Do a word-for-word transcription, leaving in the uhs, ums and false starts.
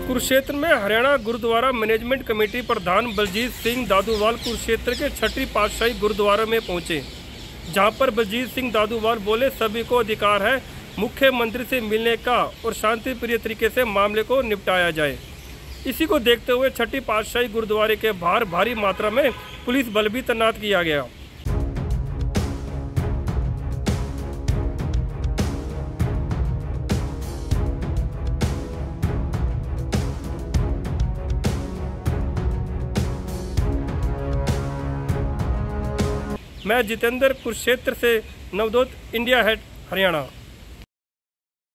कुरुक्षेत्र में Haryana gurdwara management committee प्रधान बलजीत सिंह दादूवाल कुरुक्षेत्र के छठी पातशाही गुरुद्वारा में पहुंचे, जहां पर बलजीत सिंह दादूवाल बोले, सभी को अधिकार है मुख्यमंत्री से मिलने का और शांति प्रिय तरीके से मामले को निपटाया जाए। इसी को देखते हुए छठी पातशाही गुरुद्वारे के बाहर भारी मात्रा में पुलिस बल भी तैनात किया गया। मैं जितेंद्र, कुरुक्षेत्र से नवदोत इंडिया हेड, हरियाणा।